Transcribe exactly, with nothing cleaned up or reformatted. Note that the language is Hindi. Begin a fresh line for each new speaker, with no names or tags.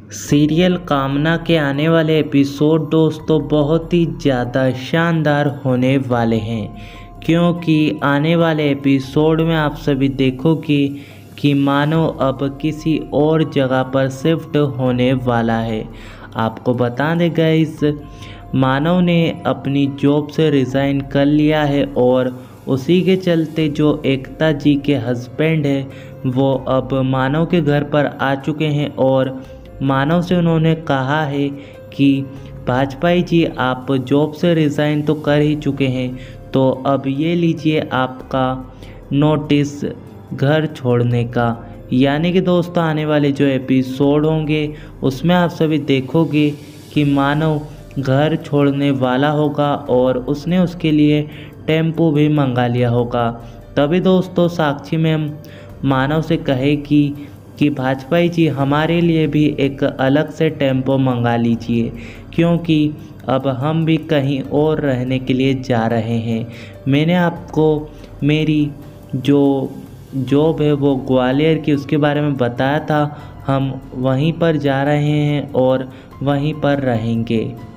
सीरियल कामना के आने वाले एपिसोड दोस्तों बहुत ही ज़्यादा शानदार होने वाले हैं, क्योंकि आने वाले एपिसोड में आप सभी देखोगे कि मानव अब किसी और जगह पर शिफ्ट होने वाला है। आपको बता दें गाइस, मानव ने अपनी जॉब से रिज़ाइन कर लिया है और उसी के चलते जो एकता जी के हस्बैंड है वो अब मानव के घर पर आ चुके हैं और मानव से उन्होंने कहा है कि भाजपाई जी आप जॉब से रिज़ाइन तो कर ही चुके हैं, तो अब ये लीजिए आपका नोटिस घर छोड़ने का। यानी कि दोस्तों आने वाले जो एपिसोड होंगे उसमें आप सभी देखोगे कि मानव घर छोड़ने वाला होगा और उसने उसके लिए टेम्पो भी मंगा लिया होगा। तभी दोस्तों साक्षी मैम मानव से कहेगी कि भाजपाई जी हमारे लिए भी एक अलग से टेम्पो मंगा लीजिए, क्योंकि अब हम भी कहीं और रहने के लिए जा रहे हैं। मैंने आपको मेरी जो जॉब है वो ग्वालियर की उसके बारे में बताया था, हम वहीं पर जा रहे हैं और वहीं पर रहेंगे।